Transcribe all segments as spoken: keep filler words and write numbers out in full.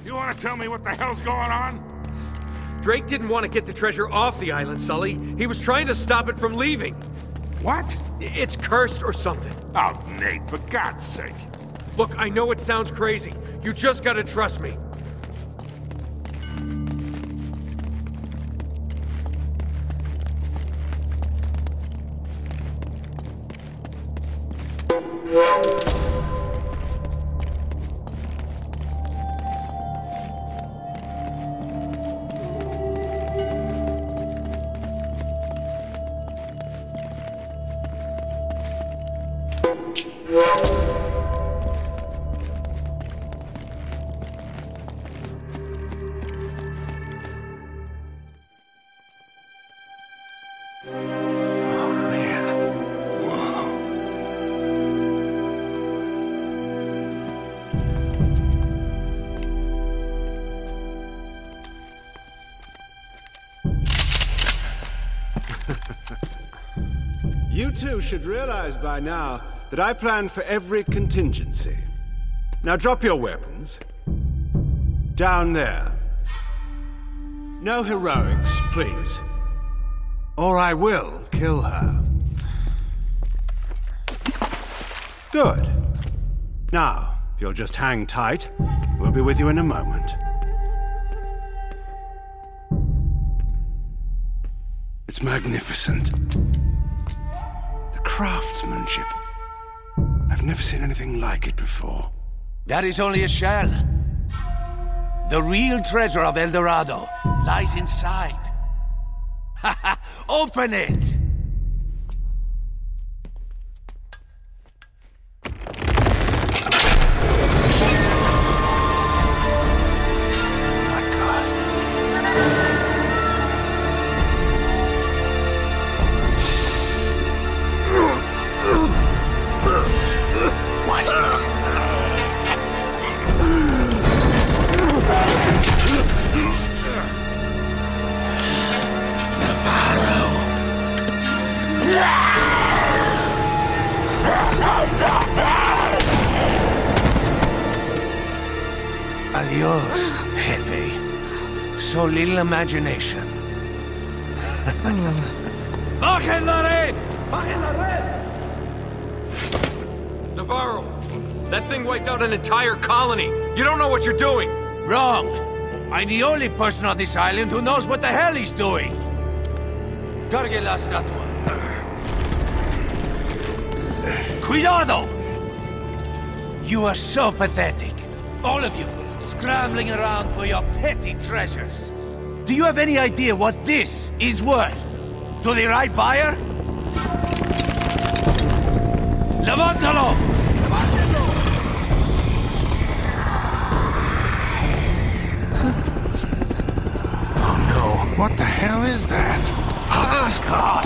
You want to tell me what the hell's going on? Drake didn't want to get the treasure off the island, Sully. He was trying to stop it from leaving. What? It's cursed or something. Oh, Nate, for God's sake. Look, I know it sounds crazy. You just gotta trust me. You two should realize by now that I plan for every contingency. Now drop your weapons. Down there. No heroics, please. Or I will kill her. Good. Now, if you'll just hang tight, we'll be with you in a moment. It's magnificent. Craftsmanship. I've never seen anything like it before. That is only a shell. The real treasure of El Dorado lies inside. Open it! Adios, Jefe. So little imagination. Bajen la red! Bajen la red! Navarro, that thing wiped out an entire colony. You don't know what you're doing. Wrong. I'm the only person on this island who knows what the hell he's doing. Cargue la estatua. Cuidado! You are so pathetic. All of you, scrambling around for your petty treasures. Do you have any idea what this is worth? To the right buyer? Levántalo! Oh no, what the hell is that? Oh, God!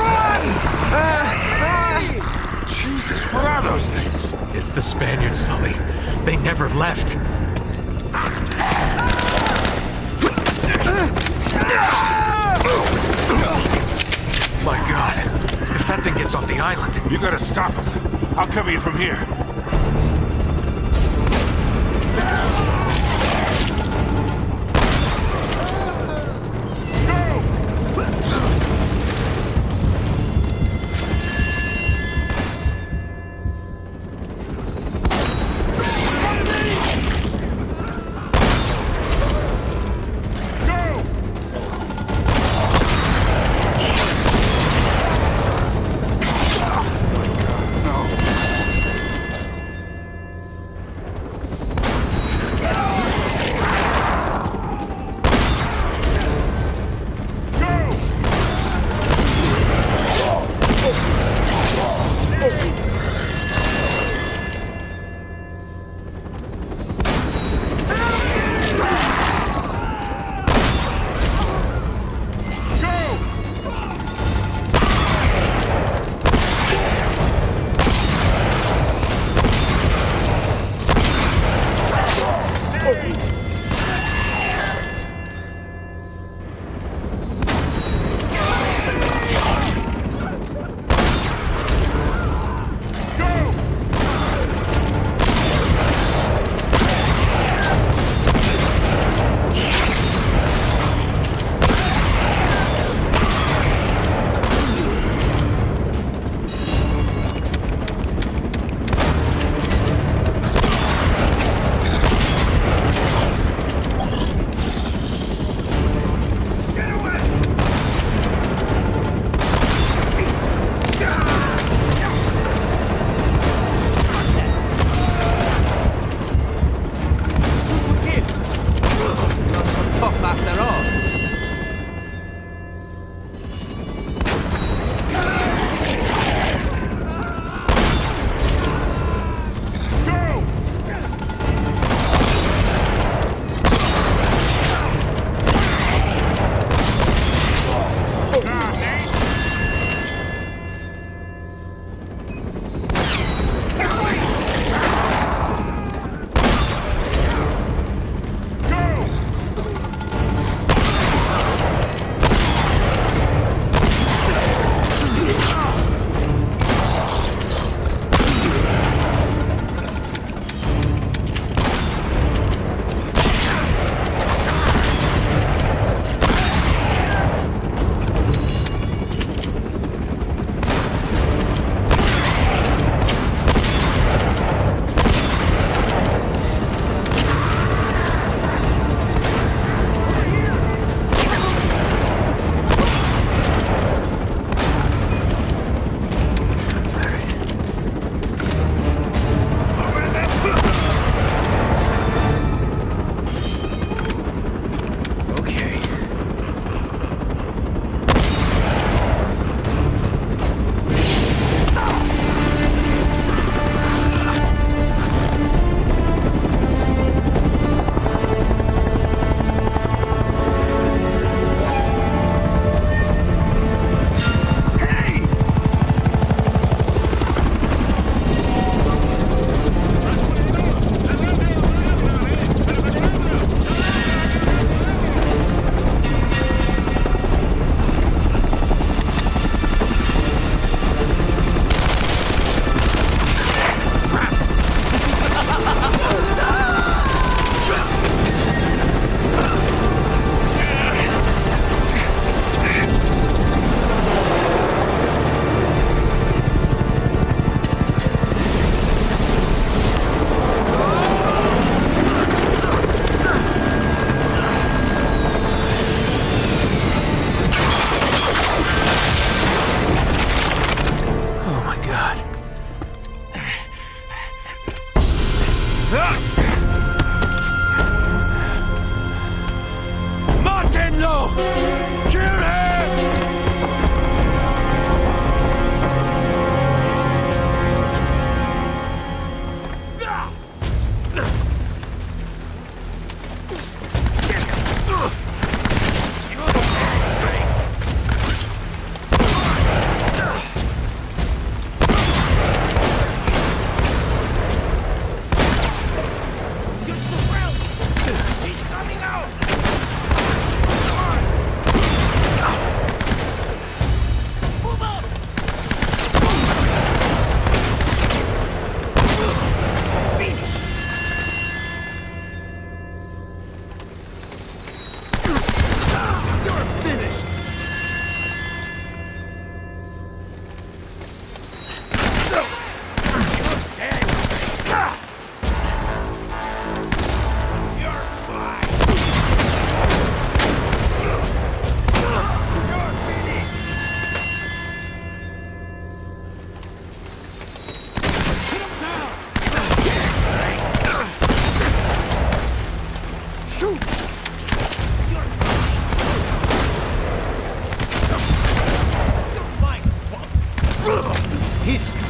Run! Uh, uh. Jesus, what are those things? It's the Spaniards, Sully. They never left. My God, if that thing gets off the island... You gotta stop him. I'll cover you from here. Mátenlo! Kill him! History.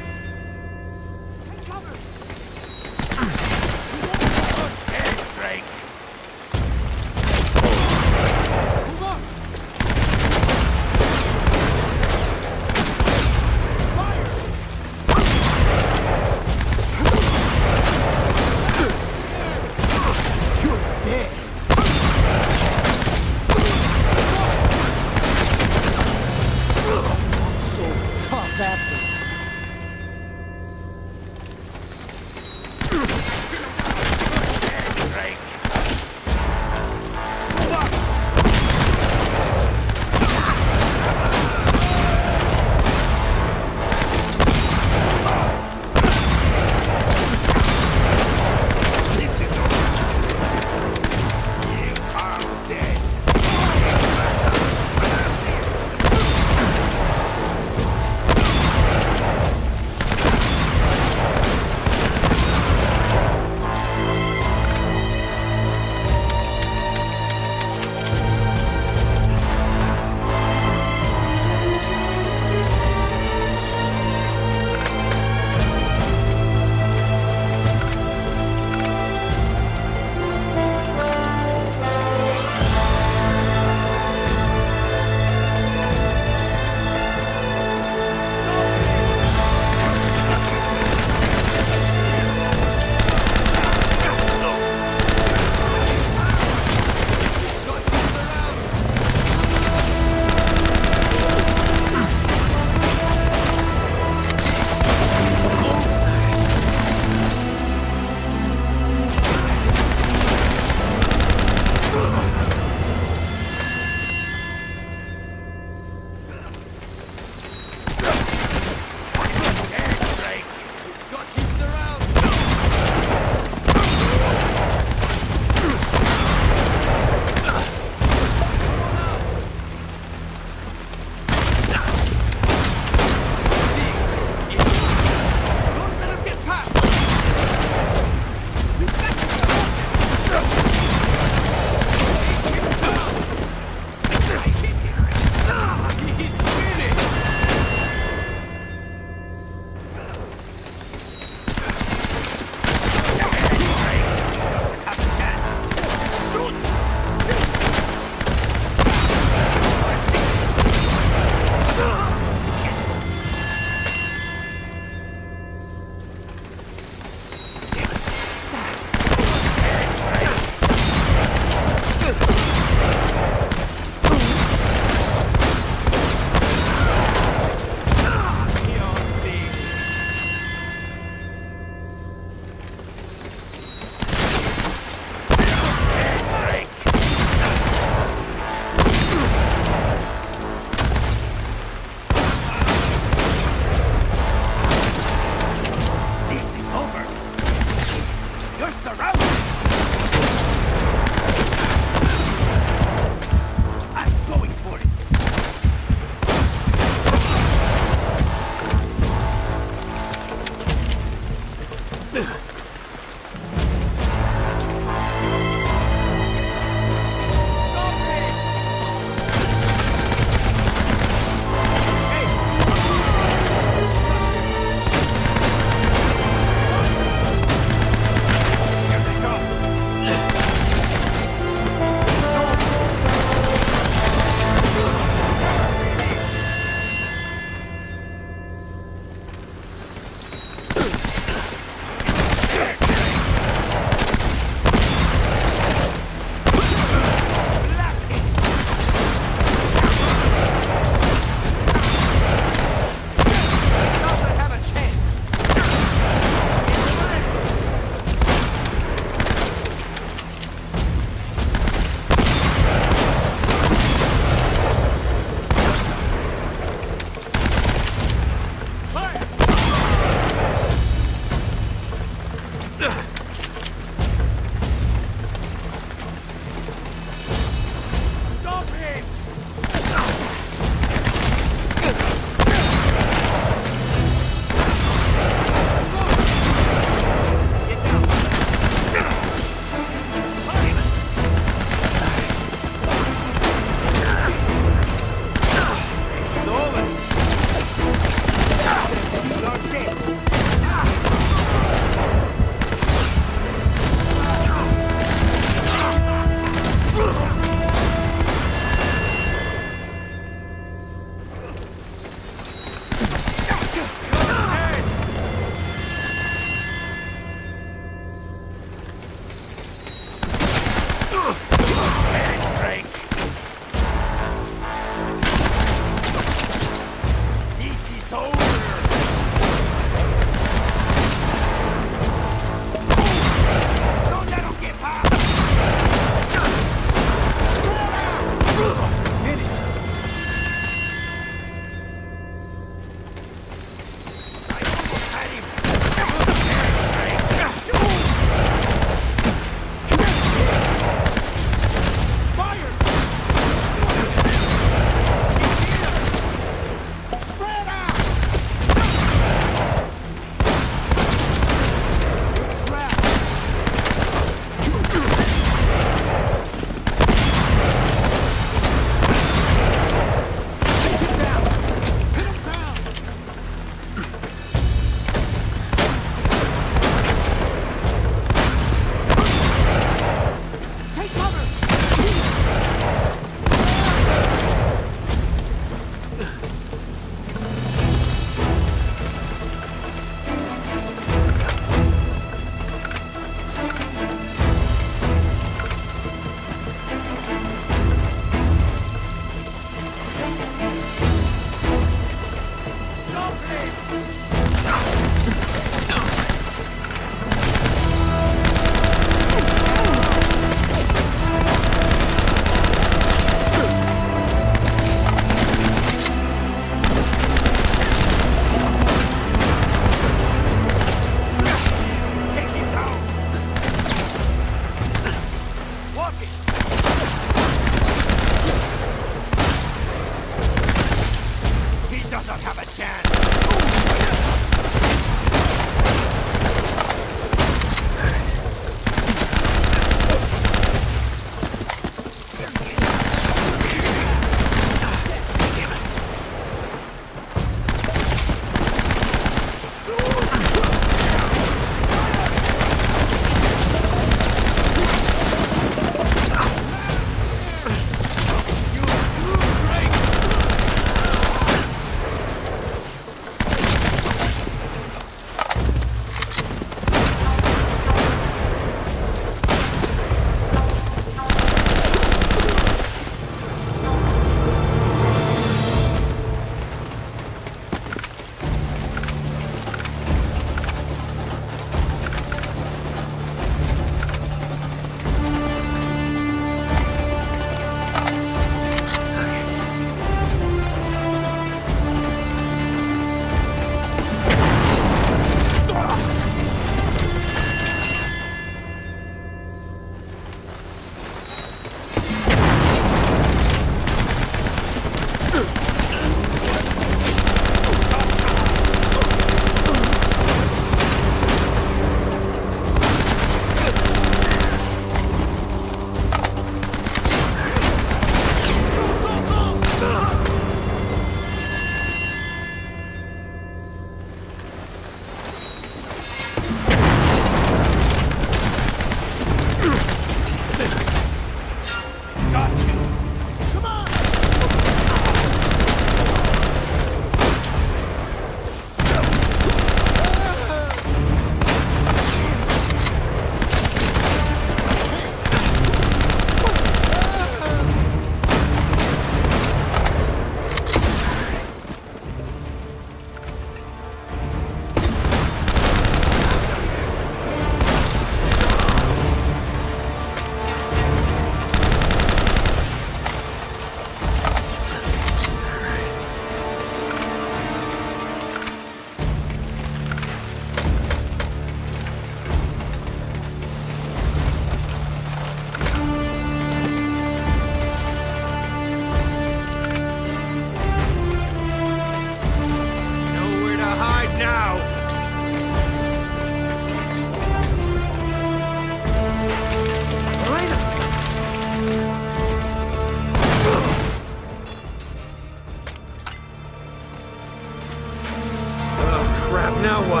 Now what?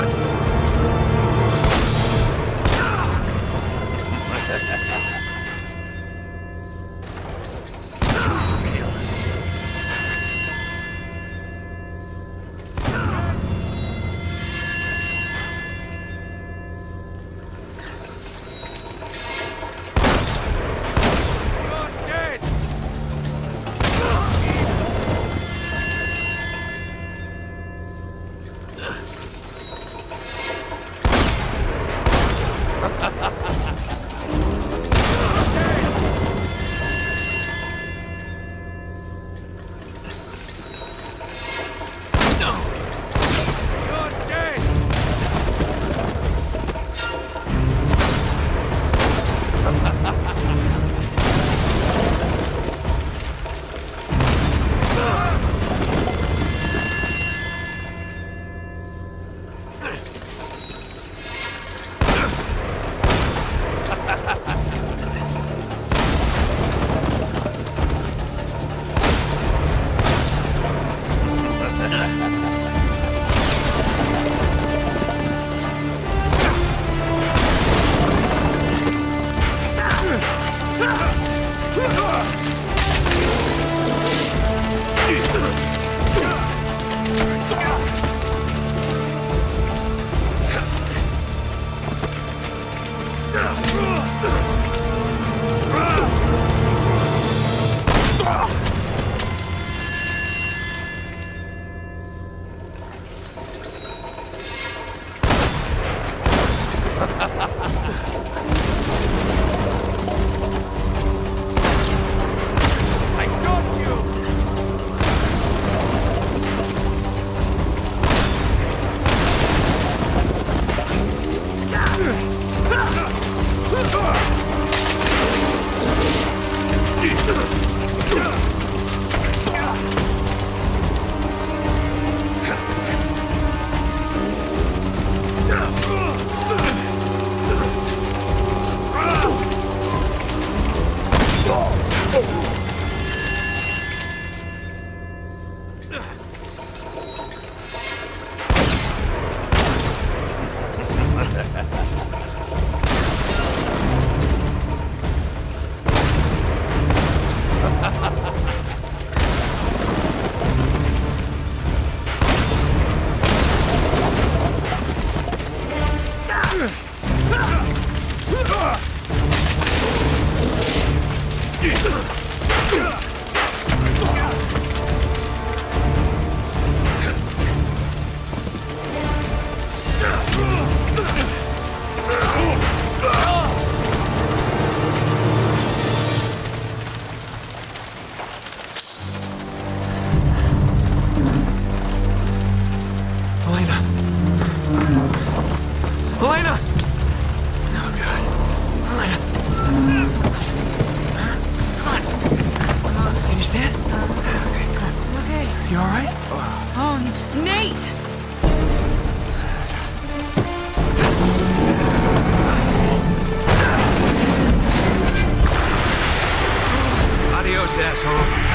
I got you! Elena! Elena! Oh, God. Elena! Come on. Can you stand? Okay, come on. Okay. You all right? Oh, Nate! Adios, asshole.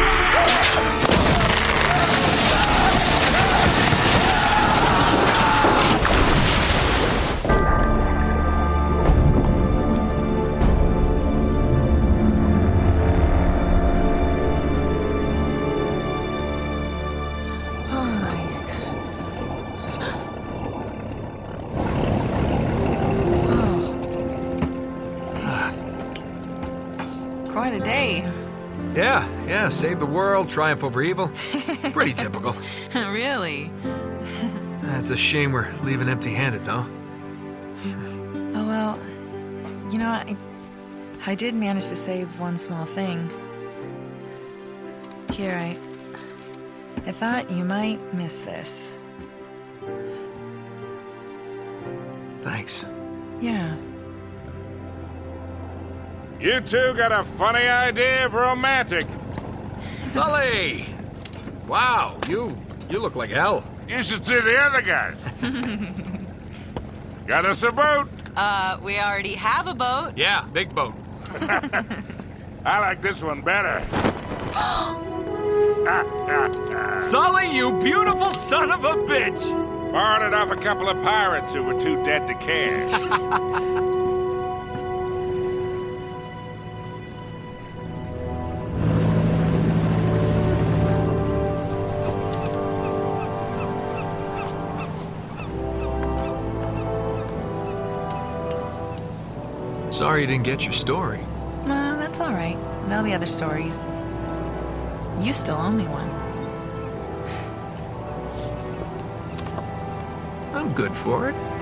Quite a day. Yeah, yeah, save the world, triumph over evil. Pretty typical. Really? It's a shame we're leaving empty-handed, though. Oh, well, you know, I, I did manage to save one small thing. Here, I, I thought you might miss this. Thanks. Yeah. You two got a funny idea of romantic. Sully! Wow, you you look like hell. You should see the other guys. Got us a boat. Uh, we already have a boat. Yeah, big boat. I like this one better. Sully, you beautiful son of a bitch! Borrowed it off a couple of pirates who were too dead to care. Sorry you didn't get your story. Well, that's all right. There'll be other stories. You still owe me one. I'm good for it.